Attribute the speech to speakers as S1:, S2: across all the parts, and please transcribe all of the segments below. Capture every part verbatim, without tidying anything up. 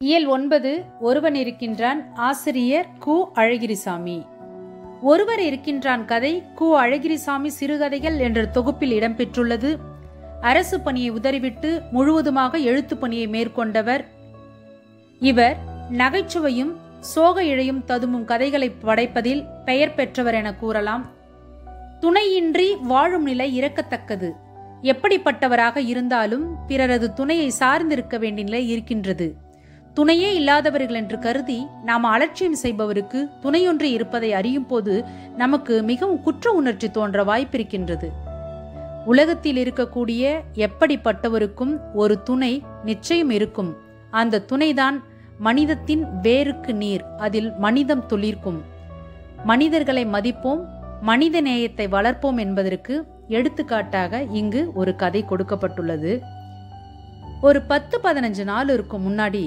S1: இயல் ஒன்பது. ஒருவன் இருக்கின்றான். ஆசிரியர் கு. அழகிரிசாமி. ஒருவர் இருக்கின்றான் கதை கு. அழகிரிசாமி சிறுகதைகள் என்ற தொகுப்பில் இடம்பெற்றுள்ளது. அரசு பணியை உதறிவிட்டு முழுவதுமாக எழுத்து பணியை மேற்கொண்டவர் இவர். நகைச்சுவையும் சோக இழையும் ததுமும் கதைகளை படைப்பதில் பெயர் பெற்றவர் என கூறலாம். துணையின்றி வாழும் நிலை இரக்கத்தக்கது. எப்படிப்பட்டவராக இருந்தாலும் பிறரது துணையை சார்ந்திருக்க வேண்டிய நிலை இருக்கின்றது. துணையே இல்லாதவர்கள் என்று கருதி நாம் அலட்சியம் செய்பவருக்கு துணையொன்று இருப்பதை அறியும் போது நமக்கு மிகவும் குற்ற உணர்ச்சி தோன்ற வாய்ப்பிருக்கின்றது. உலகத்தில் இருக்கக்கூடிய எப்படிப்பட்டவருக்கும் ஒரு துணை நிச்சயம் இருக்கும். அந்த துணைதான் மனிதத்தின் வேருக்கு நீர். அதில் மனிதம் துளிர்க்கும். மனிதர்களை மதிப்போம், மனித நேயத்தை வளர்ப்போம் என்பதற்கு எடுத்துக்காட்டாக இங்கு ஒரு கதை கொடுக்கப்பட்டுள்ளது. ஒரு பத்து பதினஞ்சு நாள் இருக்கும் முன்னாடி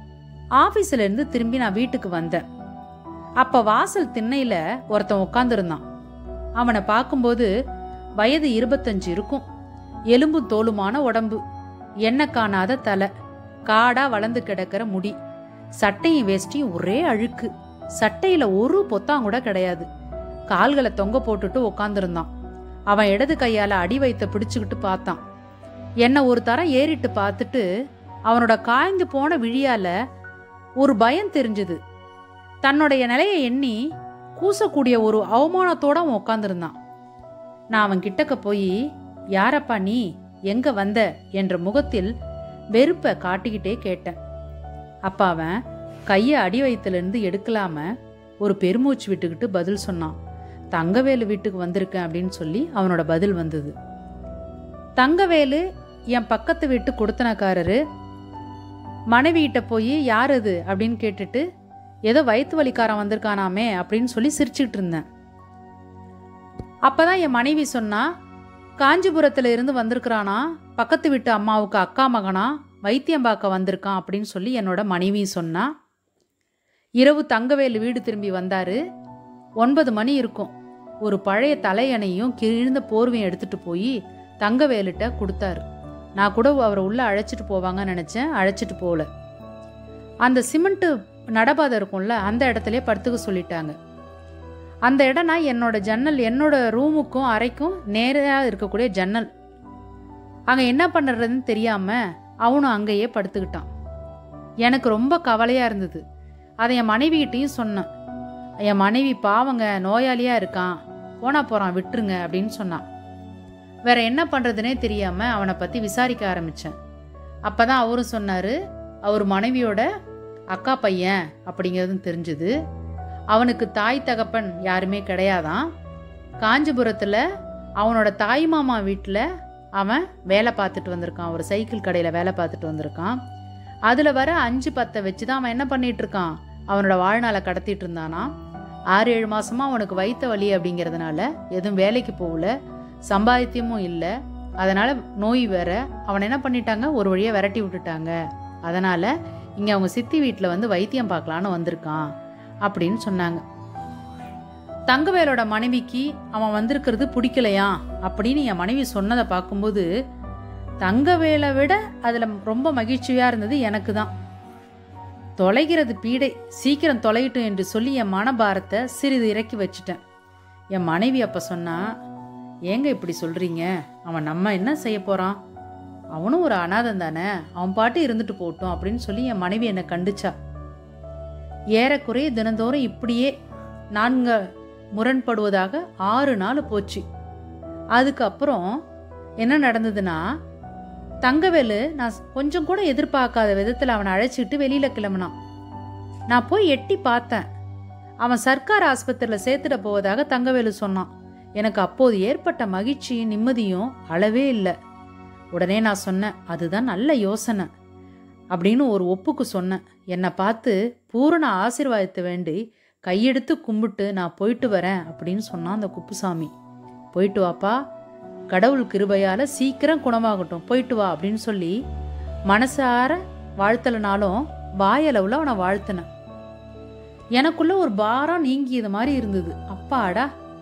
S1: ஆபீஸ்ல இருந்து திரும்பி நான் வீட்டுக்கு வந்தேன். அப்ப வாசல் திண்ணையில ஒருத்தன் உட்காந்துருந்தான். அவனை பார்க்கும்போது வயது இருபத்தஞ்சு இருக்கும். எலும்பும் தோலுமான உடம்பு, எண்ணெய் காணாத தலை, காடா வளர்ந்து கிடக்கிற முடி, சட்டையும் வேஷ்டியும் ஒரே அழுக்கு. சட்டையில ஒரு பொத்தாம் கூட கிடையாது. கால்களை தொங்க போட்டுட்டு உட்காந்துருந்தான். அவன் இடது கையால அடி வைத்த பிடிச்சுக்கிட்டு பார்த்தான். என்னை ஒரு தரம் ஏறிட்டு பார்த்துட்டு அவனோட காய்ந்து போன விழியால ஒரு பயம் தெரிஞ்சுது. தன்னுடைய நிலையை எண்ணி கூசக்கூடிய ஒரு அவமானத்தோட அவன் உட்காந்துருந்தான். நான் அவன் கிட்டக்க போய், யாரப்பா நீ, எங்க வந்த என்ற முகத்தில் வெறுப்பை காட்டிக்கிட்டே கேட்டேன். அப்ப அவன் கையை அடி வயிற்றுலேருந்து எடுக்கலாம ஒரு பெருமூச்சு விட்டுக்கிட்டு பதில் சொன்னான். தங்கவேலு வீட்டுக்கு வந்திருக்கேன் அப்படின்னு சொல்லி அவனோட பதில் வந்தது. தங்கவேலு என் பக்கத்து வீட்டு கொடுத்தனக்காரரு. மனைவிகிட்ட போய் யார் அது அப்படின்னு கேட்டுட்டு ஏதோ வயிற்று வலிக்காரன் வந்திருக்கானாமே அப்படின்னு சொல்லி சிரிச்சுட்டு இருந்தேன். அப்பதான் என் மனைவி சொன்னா, காஞ்சிபுரத்துல இருந்து வந்திருக்கிறானா, பக்கத்து வீட்டு அம்மாவுக்கு அக்கா மகனா, வைத்தியம் பார்க்க வந்திருக்கான் அப்படின்னு சொல்லி என்னோட மனைவி சொன்னா. இரவு தங்கவேலு வீடு திரும்பி வந்தாரு. ஒன்பது மணி இருக்கும். ஒரு பழைய தலையணையும் கிழிந்த போர்வையும் எடுத்துட்டு போய் தங்கவேலுட்ட கொடுத்தாரு. நான் கூட அவரை உள்ள அழைச்சிட்டு போவாங்கன்னு நினைச்சேன். அழைச்சிட்டு போகல. அந்த சிமெண்ட் நடபாதை இருக்கும்ல, அந்த இடத்துலயே படுத்துக்க சொல்லிட்டாங்க. அந்த இடம்னா என்னோட ஜன்னல், என்னோட ரூமுக்கும் அறைக்கும் நேராக இருக்கக்கூடிய ஜன்னல். அங்க என்ன பண்ணுறதுன்னு தெரியாம அவனும் அங்கேயே படுத்துக்கிட்டான். எனக்கு ரொம்ப கவலையா இருந்தது. அதை என் மனைவிகிட்டையும் சொன்னேன். என் மனைவி பாவங்க நோயாளியா இருக்கான், போனா போறான், விட்டுருங்க அப்படின்னு சொன்னான். வேற என்ன பண்றதுனே தெரியாம அவனை பத்தி விசாரிக்க ஆரம்பிச்சேன். அப்பதான் அவரும் சொன்னாரு, அவர் மனைவியோட அக்கா பையன் அப்படிங்கிறதும் தெரிஞ்சுது. அவனுக்கு தாய் தகப்பன் யாருமே கிடையாதான். காஞ்சிபுரத்துல அவனோட தாய் மாமா வீட்டுல அவன் வேலை பார்த்துட்டு வந்திருக்கான். ஒரு சைக்கிள் கடையில வேலை பார்த்துட்டு வந்திருக்கான். அதுல வர அஞ்சு பத்தை வச்சுதான் அவன் என்ன பண்ணிட்டு இருக்கான், அவனோட வாழ்நாளை கடத்திட்டு இருந்தானா. ஆறு ஏழு மாசமா அவனுக்கு வயிற்று வலி அப்படிங்கிறதுனால எதுவும் வேலைக்கு போகல, சம்பாதித்தியமும் இல்லை. அதனால நோய் வேற. அவன் என்ன பண்ணிட்டாங்க, ஒரு வழியா விரட்டி விட்டுட்டாங்க. அதனால இங்க அவங்க சித்தி வீட்டுல வந்து வைத்தியம் பார்க்கலான்னு வந்திருக்கான் அப்படின்னு சொன்னாங்க. தங்கவேலோட மனைவிக்கு அவன் வந்திருக்கிறது பிடிக்கலையா அப்படின்னு என் மனைவி சொன்னதை பார்க்கும்போது தங்கவேலை விட அதுல ரொம்ப மகிழ்ச்சியா இருந்தது எனக்கு தான். தொலைகிறது பீடை, சீக்கிரம் தொலையிட்டும் என்று சொல்லி என் மனபாரத்தை சிறிது இறக்கி வச்சுட்டேன். என் மனைவி அப்ப சொன்னா, ஏங்க இப்படி சொல்றீங்க, அவன் நம்ம என்ன செய்ய போறான், அவனும் ஒரு அனாதம் தானே, அவன் பாட்டு இருந்துட்டு போட்டோம் அப்படின்னு சொல்லி என் மனைவி என்னை கண்டுச்சா. ஏறக்குறைய தினந்தோறும் இப்படியே நான்கு முரண்படுவதாக ஆறு நாள் போச்சு. அதுக்கப்புறம் என்ன நடந்ததுன்னா, தங்கவேலு நான் கொஞ்சம் கூட எதிர்பார்க்காத விதத்தில் அவனை அழைச்சிட்டு வெளியில கிளம்பினான். நான் போய் எட்டி பார்த்தேன். அவன் சர்க்கார் ஆஸ்பத்திரியில் சேர்த்துட போவதாக தங்கவேலு சொன்னான். எனக்கு அப்போது ஏற்பட்ட மகிழ்ச்சியும் நிம்மதியும் அளவே இல்லை. உடனே நான் சொன்னேன், அதுதான் நல்ல யோசனை அப்படின்னு ஒரு ஒப்புக்கு சொன்னேன். என்னை பார்த்து பூரண ஆசீர்வாதத்தை வேண்டி கையெடுத்து கும்பிட்டு நான் போயிட்டு வரேன் அப்படின்னு சொன்னான் அந்த குப்புசாமி. போயிட்டு வாப்பா, கடவுள் கிருபையால சீக்கிரம் குணமாகட்டும், போயிட்டு வா அப்படின்னு சொல்லி மனசார வாழ்த்தலனாலும் வாயளவுல அவனை வாழ்த்தினேன். எனக்குள்ள ஒரு பாரம் நீங்கியது மாதிரி இருந்தது. அப்பாடா,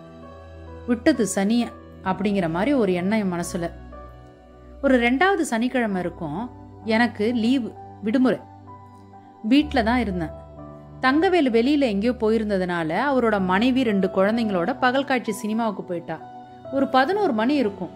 S1: விட்டது சனிய அப்படிங்கிற மாதிரி ஒரு எண்ணம் என் மனசுல. ஒரு ரெண்டாவது சனிக்கிழமை இருக்கும். எனக்கு லீவு, விடுமுறை. வீட்டில் தான் இருந்தேன். தங்கவேலு வெளியில் எங்கேயோ போயிருந்ததுனால அவரோட மனைவி ரெண்டு குழந்தைங்களோட பகல் காட்சி சினிமாவுக்கு போயிட்டா. ஒரு பதினோரு மணி இருக்கும்.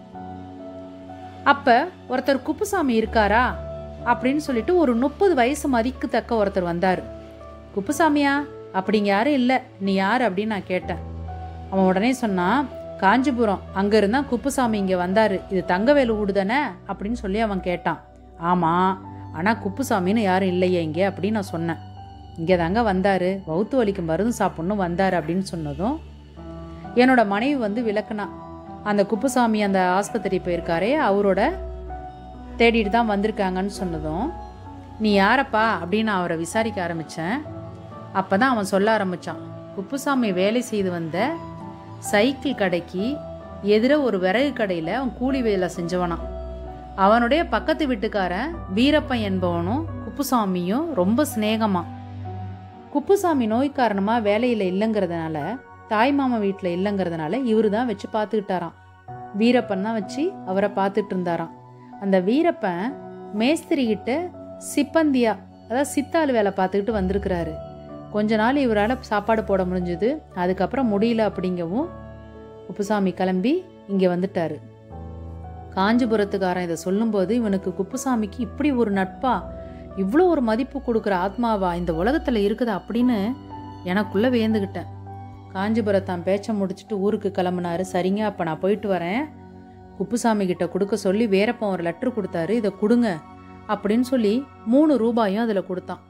S1: அப்போ ஒருத்தர் குப்புசாமி இருக்காரா அப்படின்னு சொல்லிட்டு ஒரு முப்பது வயசு மதிக்கு தக்க ஒருத்தர் வந்தார். குப்புசாமியா? அப்படிங்க யாரும் இல்லை, நீ யார் அப்படின்னு நான் கேட்டேன். அவன் உடனே சொன்னான், காஞ்சிபுரம், அங்கே இருந்தால் குப்புசாமி இங்கே வந்தார், இது தங்கவேலு வீடு தானே அப்படின்னு சொல்லி அவன் கேட்டான். ஆமாம், ஆனால் குப்புசாமின்னு யாரும் இல்லையே இங்கே அப்படின்னு நான் சொன்னேன். இங்கே தாங்க வந்தார், வவுத்து வலிக்கு மருந்து சாப்பிட்ணும் வந்தார் அப்படின்னு சொன்னதும் என்னோட மனைவி வந்து விளக்குனா, அந்த குப்புசாமி அந்த ஆஸ்பத்திரி போயிருக்காரே அவரோட தேடிட்டு தான் வந்திருக்காங்கன்னு சொன்னதும், நீ யாரப்பா அப்படின்னு அவரை விசாரிக்க ஆரம்பித்தேன். அப்போ தான் அவன் சொல்ல ஆரம்பித்தான், குப்புசாமி வேலை செய்து வந்த சைக்கிள் கடைக்கு எதிர ஒரு விறகு கடையில் அவன் கூலி வேலை செஞ்சவனான். அவனுடைய பக்கத்து வீட்டுக்காரன் வீரப்பன் என்பவனும் குப்புசாமியும் ரொம்ப சிநேகமா. குப்புசாமி நோய் காரணமாக வேலையில் இல்லைங்கிறதுனால, தாய் மாமா வீட்டில் இல்லைங்கிறதுனால இவரு தான் வச்சு பார்த்துக்கிட்டாராம். வீரப்பன் தான் வச்சு அவரை பார்த்துட்டு இருந்தாராம். அந்த வீரப்பன் மேஸ்திரி கிட்ட சிப்பந்தியா, அதாவது சித்தாள் வேலை பார்த்துக்கிட்டு வந்திருக்கிறாரு. கொஞ்ச நாள் இவரால் சாப்பாடு போட முடிஞ்சது. அதுக்கப்புறம் முடியல அப்படிங்கவும் குப்புசாமி கிளம்பி இங்கே வந்துட்டாரு. காஞ்சிபுரத்துக்காரன் இதை சொல்லும்போது இவனுக்கு குப்புசாமிக்கு இப்படி ஒரு நட்பா, இவ்வளோ ஒரு மதிப்பு கொடுக்குற ஆத்மாவா இந்த உலகத்தில் இருக்குதா அப்படின்னு எனக்குள்ளே வியந்துக்கிட்டேன். காஞ்சிபுரத்தான் பேச்சை முடிச்சுட்டு ஊருக்கு கிளம்புனாரு. சரிங்க, அப்போ நான் போயிட்டு வரேன், குப்புசாமி கிட்ட கொடுக்க சொல்லி வேறப்பன் ஒரு லெட்ரு கொடுத்தாரு, இதை கொடுங்க அப்படின்னு சொல்லி மூணு ரூபாயும் அதில் கொடுத்தான்.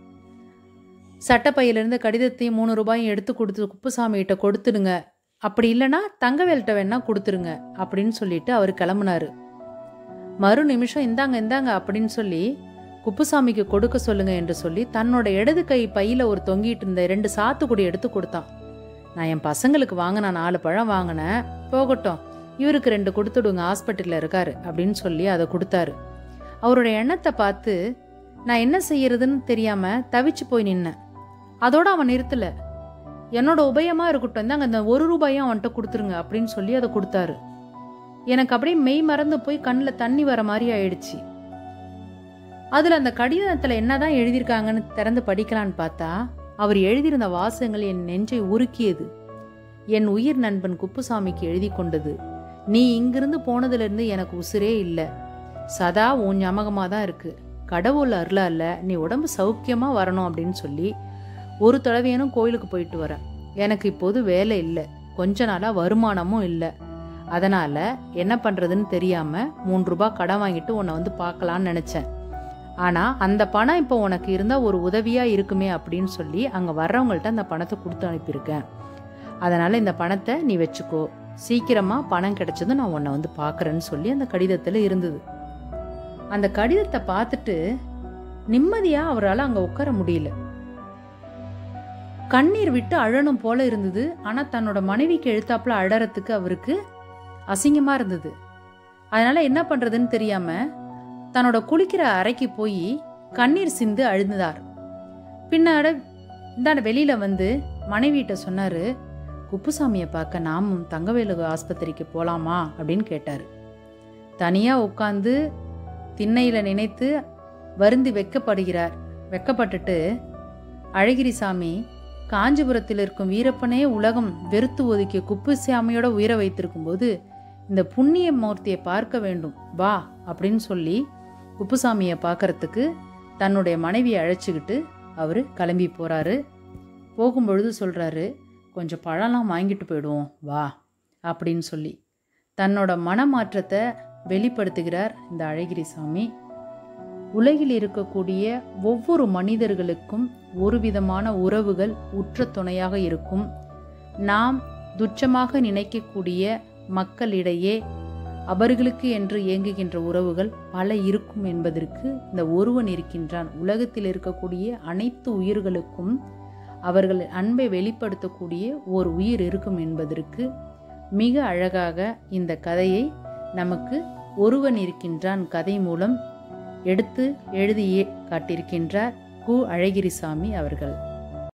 S1: சட்டப்பையிலேருந்து கடிதத்தையும் மூணு ரூபாயும் எடுத்து கொடுத்து குப்புசாமி கிட்ட கொடுத்துடுங்க, அப்படி இல்லைன்னா தங்கவேல்கிட்ட வேணா கொடுத்துருங்க அப்படின்னு சொல்லிட்டு அவர் கிளம்புனாரு. மறு நிமிஷம் இந்தாங்க இந்தாங்க அப்படின்னு சொல்லி குப்புசாமிக்கு கொடுக்க சொல்லுங்க என்று சொல்லி தன்னோட இடது கை பையில ஒரு தொங்கிட்டு இருந்த ரெண்டு சாத்துக்குடி எடுத்து கொடுத்தான். நான் என் பசங்களுக்கு வாங்கின நாலு பழம் வாங்கினேன், போகட்டும், இவருக்கு ரெண்டு கொடுத்துடுங்க, ஹாஸ்பிட்டலில் இருக்காரு அப்படின்னு சொல்லி அதை கொடுத்தாரு. அவரோட எண்ணத்தை பார்த்து நான் என்ன செய்யறதுன்னு தெரியாம தவிச்சு போய் நின்னேன். அதோட அவன் நிறுத்தல, என்னோட உபயமா இருக்கட்டும், இந்தாங்க அந்த ஒரு ரூபாயும் அவன்கிட்ட கொடுத்துருங்க அப்படின்னு சொல்லி அதை கொடுத்தாரு. எனக்கு அப்படியே மெய் மறந்து போய் கண்ணில் தண்ணி வர மாதிரி ஆயிடுச்சு. அதுல அந்த கடிதத்துல என்னதான் எழுதியிருக்காங்கன்னு திறந்து படிக்கலான்னு பார்த்தா, அவர் எழுதியிருந்த வாசகங்கள் என் நெஞ்சை உருக்கியது. என் உயிர் நண்பன் குப்புசாமிக்கு எழுதி கொண்டது, நீ இங்கிருந்து போனதுலேருந்து எனக்கு உசுரே இல்லை, சதா உன் ஞாபகமாக தான் இருக்கு, கடவுள் அருளா இல்லை, நீ உடம்பு சௌக்கியமா வரணும் அப்படின்னு சொல்லி ஒரு தடவையனும் கோயிலுக்கு போயிட்டு வரேன். எனக்கு இப்போது வேலை இல்லை, கொஞ்ச நாளாக வருமானமும் இல்லை, அதனால் என்ன பண்ணுறதுன்னு தெரியாமல் மூன்று ரூபாய் கடன் வாங்கிட்டு உன்னை வந்து பார்க்கலான்னு நினச்சேன். ஆனால் அந்த பணம் இப்போ உனக்கு இருந்தால் ஒரு உதவியாக இருக்குமே அப்படின்னு சொல்லி அங்கே வர்றவங்கள்ட்ட அந்த பணத்தை கொடுத்து அனுப்பியிருக்கேன். அதனால் இந்த பணத்தை நீ வச்சுக்கோ, சீக்கிரமாக பணம் கிடைச்சதும் நான் உன்னை வந்து பார்க்குறேன்னு சொல்லி அந்த கடிதத்தில் இருந்தது. அந்த கடிதத்தை பார்த்துட்டு நிம்மதியாக அவரால் அங்கே உட்கார முடியல. கண்ணீர் விட்டு அழணும் போல இருந்தது. ஆனால் தன்னோட மனைவிக்கு எழுத்தாப்புல அழறதுக்கு அவருக்கு அசிங்கமாக இருந்தது. அதனால என்ன பண்ணுறதுன்னு தெரியாமல் தன்னோட குளிக்கிற அறைக்கு போய் கண்ணீர் சிந்து அழுந்தார். பின்னாட இந்தாண்ட வெளியில் வந்து மனைவிட்ட சொன்னார், குப்புசாமியை பார்க்க நாமும் தங்கவேலு ஆஸ்பத்திரிக்கு போகலாமா அப்படின்னு கேட்டார். தனியாக உட்காந்து திண்ணையில் நினைத்து வருந்தி வெக்கப்படுகிறார். வெக்கப்பட்டுட்டு, அழகிரிசாமி, காஞ்சிபுரத்தில் இருக்கும் வீரப்பனே உலகம் வெறுத்து ஒதுக்கிய குப்புசாமியோட உயிர வைத்திருக்கும் போது இந்த புண்ணிய மூர்த்தியை பார்க்க வேண்டும் வா அப்படின்னு சொல்லி குப்புசாமியை பார்க்கறதுக்கு தன்னுடைய மனைவியை அழைச்சிக்கிட்டு அவர் கிளம்பி போகிறாரு. போகும்பொழுது சொல்கிறாரு, கொஞ்சம் பழம்லாம் வாங்கிட்டு போயிடுவோம் வா அப்படின்னு சொல்லி தன்னோட மனமாற்றத்தை வெளிப்படுத்துகிறார் இந்த அழகிரிசாமி. உலகில் இருக்கக்கூடிய ஒவ்வொரு மனிதர்களுக்கும் ஒரு விதமான உறவுகள் உற்ற துணையாக இருக்கும். நாம் துச்சமாக நினைக்கக்கூடிய மக்களிடையே அவர்களுக்கு என்று இயங்குகின்ற உறவுகள் பல இருக்கும் என்பதற்கு இந்த ஒருவன் இருக்கின்றான். உலகத்தில் இருக்கக்கூடிய அனைத்து உயிர்களுக்கும் அவர்கள் அன்பை வெளிப்படுத்தக்கூடிய ஒரு உயிர் இருக்கும் என்பதற்கு மிக அழகாக இந்த கதையை நமக்கு ஒருவன் இருக்கின்றான் கதை மூலம் எடுத்து எழுதியே காட்டியிருக்கின்றார் கு. அழகிரிசாமி அவர்கள்.